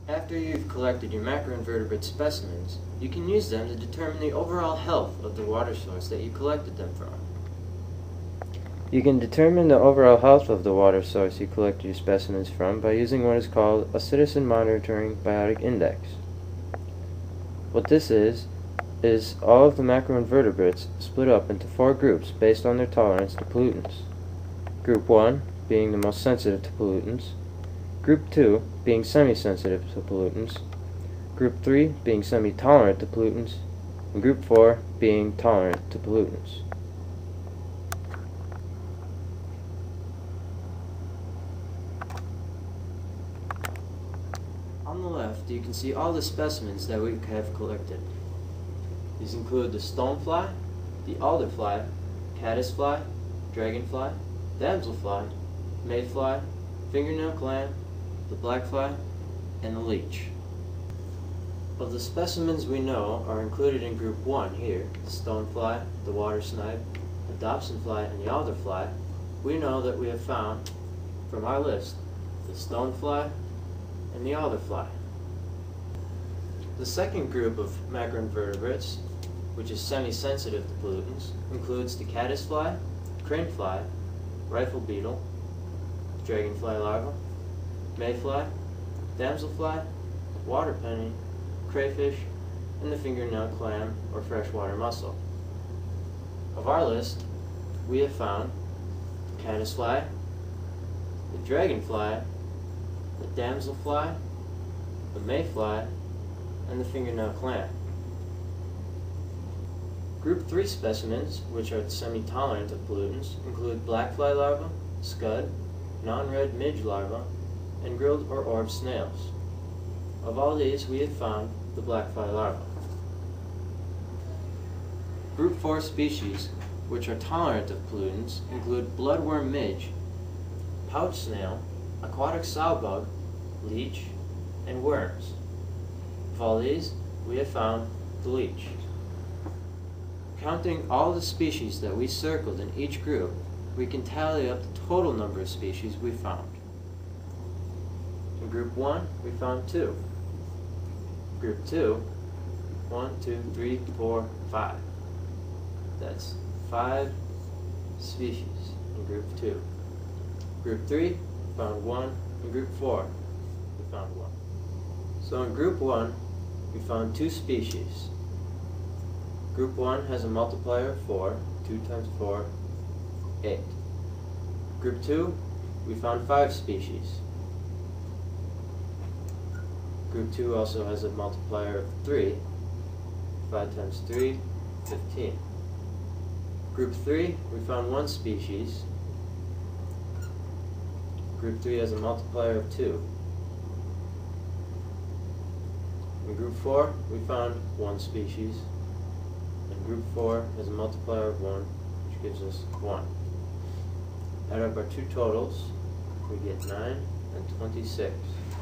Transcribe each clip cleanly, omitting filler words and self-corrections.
After you've collected your macroinvertebrate specimens, you can use them to determine the overall health of the water source that you collected them from. You can determine the overall health of the water source you collected your specimens from by using what is called a citizen monitoring biotic index. What this is all of the macroinvertebrates split up into 4 groups based on their tolerance to pollutants. Group 1 being the most sensitive to pollutants, Group 2 being semi-sensitive to pollutants, Group 3 being semi-tolerant to pollutants, and Group 4 being tolerant to pollutants. On the left, you can see all the specimens that we have collected. These include the stonefly, the alderfly, caddisfly, dragonfly, damselfly, mayfly, fingernail clam, the blackfly, and the leech. Of the specimens we know are included in Group 1 here, the stonefly, the water snipe, the dobsonfly, and the alderfly, we know that we have found, from our list, the stonefly and the alderfly. The second group of macroinvertebrates, which is semi-sensitive to pollutants, includes the caddisfly, cranefly, rifle beetle, dragonfly larva, mayfly, damselfly, water penny, crayfish, and the fingernail clam or freshwater mussel. Of our list, we have found the caddisfly, the dragonfly, the damselfly, the mayfly, and the fingernail clam. Group 3 specimens, which are semi-tolerant of pollutants, include blackfly larva, scud, non-red midge larva, and grilled or orb snails. Of all these, we have found the blackfly larva. Group 4 species, which are tolerant of pollutants, include bloodworm midge, pouch snail, aquatic sowbug, leech, and worms. Of all these, we have found the leech. Counting all the species that we circled in each group, we can tally up the total number of species we found. In Group 1, we found 2. Group 2, 1, 2, 3, 4, 5. That's 5 species in Group 2. Group 3, we found 1. In Group 4, we found 1. So in Group 1, we found 2 species. Group 1 has a multiplier of 4. 2 times 4, 8. Group 2, we found 5 species. Group 2 also has a multiplier of 3. 5 times 3, 15. Group 3, we found 1 species. Group 3 has a multiplier of 2. In Group 4, we found 1 species. And Group 4 has a multiplier of 1, which gives us 1. Add up our 2 totals, we get 9 and 26.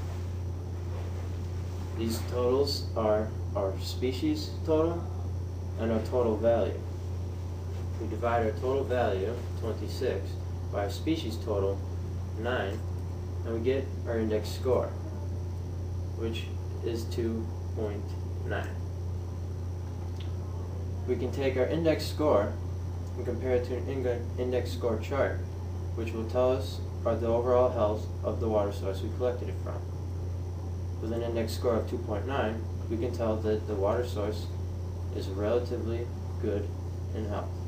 These totals are our species total and our total value. We divide our total value, 26, by our species total, 9, and we get our index score, which is 2.9. We can take our index score and compare it to an index score chart, which will tell us the overall health of the water source we collected it from. With an index score of 2.9, we can tell that the water source is relatively good in health.